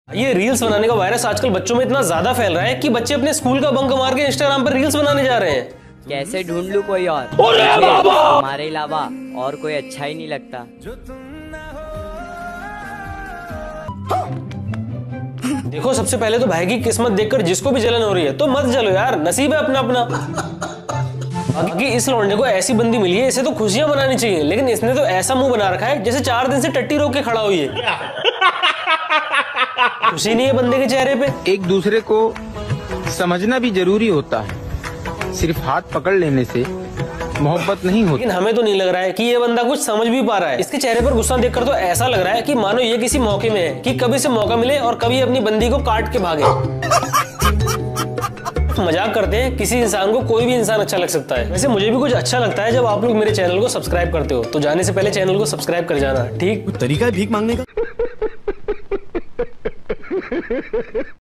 ये रील्स बनाने का वायरस आजकल बच्चों में इतना ज्यादा फैल रहा है कि बच्चे अपने स्कूल का बंक मार के इंस्टाग्राम पर रील्स बनाने जा रहे हैं। कैसे ढूंढ लूं कोई और, हमारे अलावा और कोई अच्छा ही नहीं लगता। देखो, सबसे पहले तो भाई की किस्मत देखकर जिसको भी जलन हो रही है तो मत जलो यार, नसीब है अपना अपना। बाकी इस लौंडे को ऐसी बंदी मिली है, इसे तो खुशियां मनानी चाहिए, लेकिन इसने तो ऐसा मुंह बना रखा है जैसे 4 दिन से टट्टी रोक के खड़ा हुई है। खुशी नहीं है बंदे के चेहरे पे। एक दूसरे को समझना भी जरूरी होता है, सिर्फ हाथ पकड़ लेने से मोहब्बत नहीं होती। लेकिन हमें तो नहीं लग रहा है कि ये बंदा कुछ समझ भी पा रहा है। इसके चेहरे पर गुस्सा देखकर तो ऐसा लग रहा है कि मानो ये किसी मौके में है कि कभी से मौका मिले और कभी अपनी बंदी को काट के भागे। मजाक करते हैं, किसी इंसान को कोई भी इंसान अच्छा लग सकता है। वैसे मुझे भी कुछ अच्छा लगता है जब आप लोग मेरे चैनल को सब्सक्राइब करते हो, तो जाने से पहले चैनल को सब्सक्राइब कर जाना, ठीक? तरीका है भीख मांगने का।